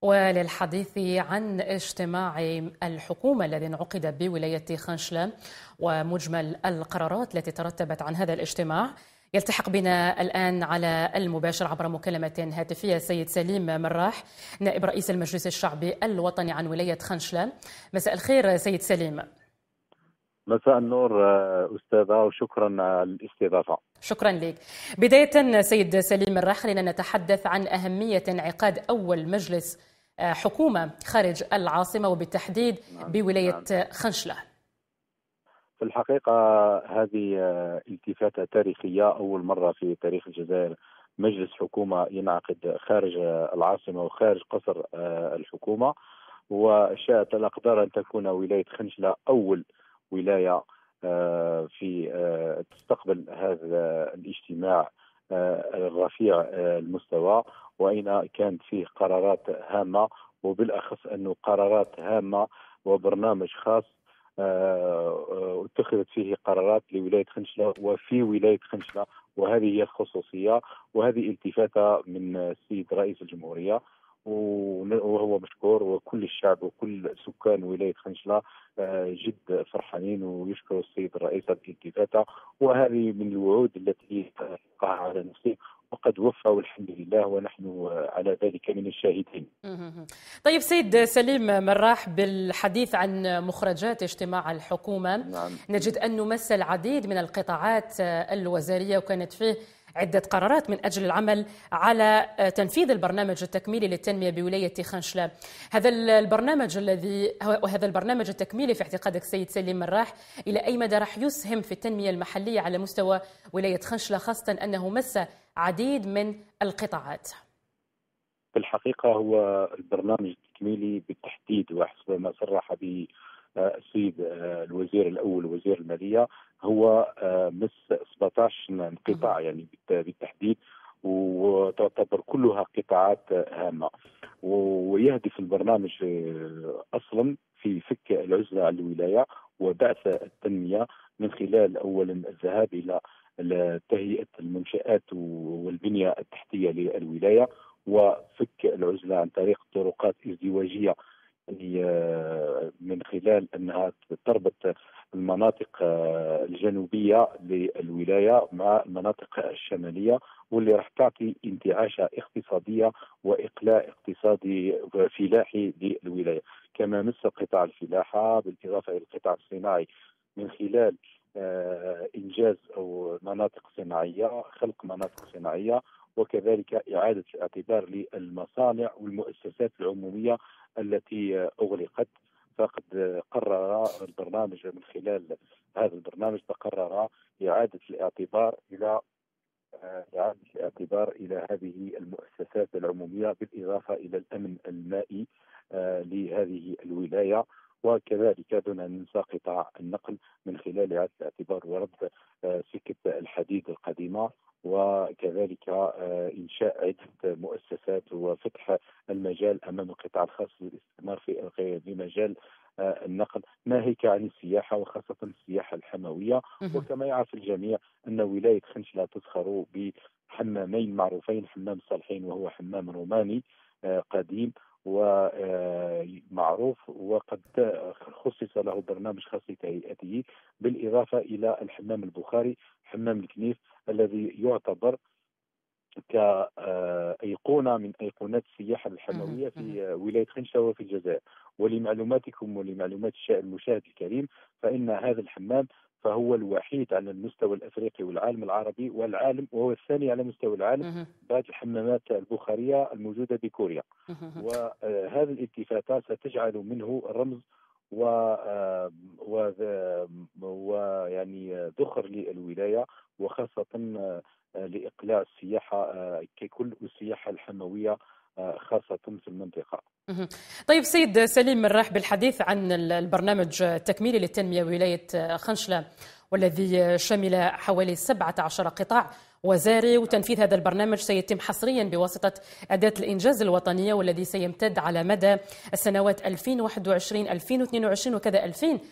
وللحديث عن اجتماع الحكومة الذي انعقد بولاية خنشلة ومجمل القرارات التي ترتبت عن هذا الاجتماع، يلتحق بنا الآن على المباشر عبر مكالمة هاتفية السيد سليم مراح، نائب رئيس المجلس الشعبي الوطني عن ولاية خنشلة. مساء الخير سيد سليم. مساء النور أستاذة، وشكرا على الاستضافة. شكرا لك. بداية سيد سليم مراح، خلينا نتحدث عن أهمية انعقاد أول مجلس حكومة خارج العاصمة وبالتحديد بولاية خنشلة. في الحقيقة هذه التفاتة تاريخية، أول مرة في تاريخ الجزائر مجلس حكومة ينعقد خارج العاصمة وخارج قصر الحكومة، وشاءت الأقدار أن تكون ولاية خنشلة أول ولاية في تستقبل هذا الاجتماع الرفيع المستوى، وأين كانت فيه قرارات هامة، وبالأخص أنه قرارات هامة وبرنامج خاص اتخذت فيه قرارات لولاية خنشلة وفي ولاية خنشلة، وهذه هي الخصوصية، وهذه التفاتة من السيد رئيس الجمهورية، وهو مشكور، وكل الشعب وكل سكان ولاية خنشلة جد فرحانين ويشكر السيد الرئيس هذه الالتفاتة، وهذه من الوعود التي ألقاها على نفسه وقد وفى والحمد لله، ونحن على ذلك من الشاهدين. طيب سيد سليم مراح، بالحديث عن مخرجات اجتماع الحكومة، نجد أنه مس العديد من القطاعات الوزارية، وكانت فيه عدة قرارات من أجل العمل على تنفيذ البرنامج التكميلي للتنمية بولاية خنشلة. هذا البرنامج التكميلي في اعتقادك سيد سليم مراح إلى أي مدى راح يسهم في التنمية المحلية على مستوى ولاية خنشلة، خاصة أنه مس عديد من القطاعات؟ في الحقيقة هو البرنامج التكميلي بالتحديد، وحسب ما صرح به السيد الوزير الأول وزير المالية، هو مس 17 قطاع يعني بالتحديد، وتعتبر كلها قطاعات هامة، ويهدف البرنامج أصلا في فك العزلة على الولاية وبعث التنمية من خلال أولا الذهاب إلى تهيئة المنشآت والبنية التحتية للولاية، وفك العزلة عن طريق طرقات ازدواجية، يعني من خلال أنها تربط المناطق الجنوبية للولاية مع المناطق الشمالية، واللي راح تعطي انتعاشة اقتصادية وإقلاع اقتصادي فلاحي للولاية. كما مس قطاع الفلاحة بالإضافة إلى القطاع الصناعي من خلال إنجاز أو مناطق صناعية، خلق مناطق صناعية، وكذلك إعادة الاعتبار للمصانع والمؤسسات العمومية التي أغلقت. فقد قرر البرنامج من خلال هذا البرنامج تقرر إعادة الاعتبار إلى هذه المؤسسات العمومية، بالإضافة إلى الأمن المائي لهذه الولاية، وكذلك دون أن ننسى قطاع النقل من خلال إعادة الاعتبار ورد سكة الحديد القديمة، وكذلك إنشاء عدة مؤسسات وفتح المجال أمام القطاع الخاص للاستثمار في مجال النقل، ناهيك عن السياحة وخاصة السياحة الحموية. وكما يعرف الجميع أن ولاية خنشلة تزخر بحمامين معروفين، حمام الصالحين وهو حمام روماني قديم ومعروف، وقد خصص له برنامج خاص لتهيئته، بالإضافة إلى الحمام البخاري حمام الكنيف الذي يعتبر كأيقونة من أيقونات السياحة الحموية في ولاية خنشلة وفي الجزائر. ولمعلوماتكم ولمعلومات المشاهد الكريم، فإن هذا الحمام فهو الوحيد على المستوى الأفريقي والعالم العربي والعالم، وهو الثاني على مستوى العالم بعد الحمامات البخارية الموجودة بكوريا. وهذه الالتفاتة ستجعل منه رمز ويعني ذخر للولاية، وخاصة لإقلاع السياحة ككل والسياحة الحموية خاصة في المنطقة. طيب سيد سليم مراح، بالحديث عن البرنامج التكميلي للتنمية بولاية خنشلة، والذي شمل حوالي 17 قطاع وزاري، وتنفيذ هذا البرنامج سيتم حصريا بواسطة أداة الإنجاز الوطنية، والذي سيمتد على مدى السنوات 2021 2022 وكذا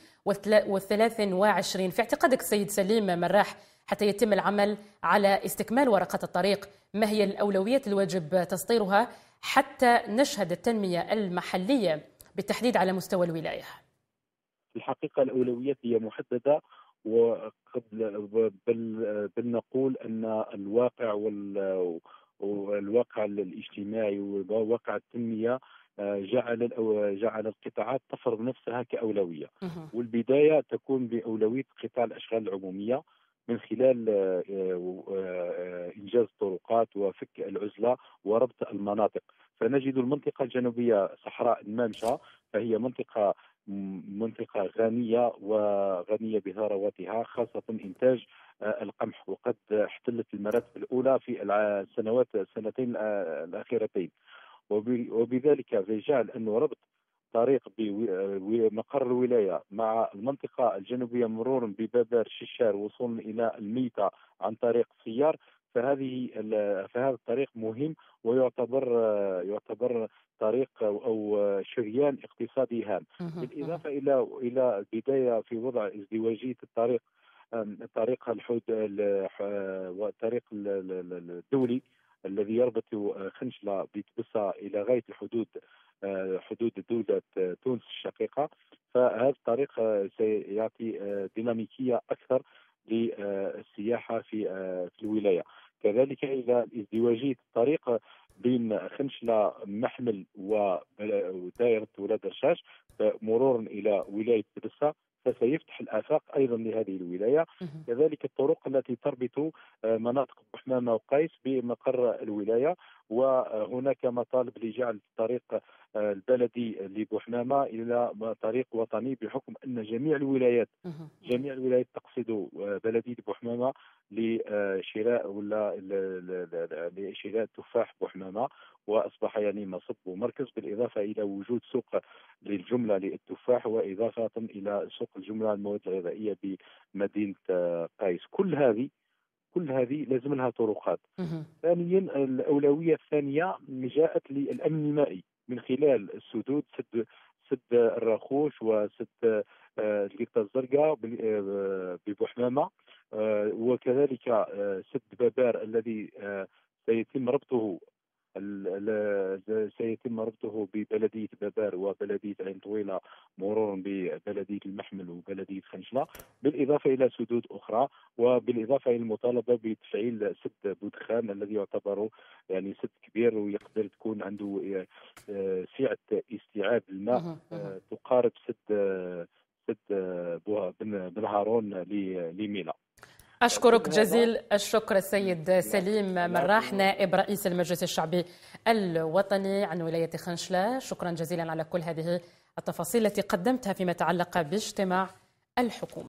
2023. في اعتقادك سيد سليم مراح، حتى يتم العمل على استكمال ورقة الطريق، ما هي الأولويات الواجب تسطيرها حتى نشهد التنمية المحلية بالتحديد على مستوى الولاية؟ في الحقيقة الأولويات هي محددة، وقد بل نقول أن الواقع والواقع الاجتماعي وواقع التنمية جعل القطاعات تفرض نفسها كأولوية. والبداية تكون بأولوية قطاع الأشغال العمومية من خلال إنجاز الطرقات وفك العزلة وربط المناطق. فنجد المنطقة الجنوبية صحراء المامشة، فهي منطقة غنية وغنية بثرواتها، خاصة إنتاج القمح، وقد احتلت المراتب الأولى في السنتين الأخيرتين. وبذلك جعل أنه ربط طريق بمقر الولاية مع المنطقة الجنوبية مرورا ببابار ششار وصولا إلى الميتة عن طريق سيار. فهذا الطريق مهم، ويعتبر طريق أو شريان اقتصادي هام. بالإضافة إلى البداية في وضع ازدواجية الطريق، الطريق الدولي الذي يربط خنشلة بتبسة إلى غاية حدود دولة تونس الشقيقة. فهذا الطريق سيعطي ديناميكية أكثر للسياحة في الولاية. كذلك إلى ازدواجية الطريق بين خنشلة محمل ودائرة ولاد رشاش مرورا إلى ولاية تبسة، فسيفتح الآفاق أيضا لهذه الولاية. كذلك الطرق التي تربط مناطق بوحمامة وقيس بمقر الولاية، وهناك مطالب لجعل الطريق البلدي لبوحمامة إلى طريق وطني، بحكم أن جميع الولايات تقصد بلدية بوحمامة لشراء تفاح بوحمامة، وأصبح يعني مصب ومركز، بالإضافة إلى وجود سوق للجملة للتفاح، وإضافة إلى سوق الجملة المواد الغذائية بمدينة قيس. كل هذه لازم لها طرقات. ثانيا، الأولوية الثانية جاءت للأمن المائي من خلال السدود، سد الراخوش وسد القطة الزرقاء ببوحمامة، وكذلك سد بابار الذي سيتم ربطه ببلدية بابار وبلدية عين طويلة مرورا ببلدية المحمل وبلدية خنشلة، بالإضافة إلى سدود أخرى، وبالإضافة إلى المطالبة بتفعيل سد بودخان الذي يعتبر يعني سد كبير ويقدر تكون عنده سعة استيعاب الماء تقارب سد بن هارون لميلا. أشكرك جزيل الشكر السيد سليم مراح، نائب رئيس المجلس الشعبي الوطني عن ولاية خنشلة. شكرا جزيلا على كل هذه التفاصيل التي قدمتها فيما يتعلق باجتماع الحكومة.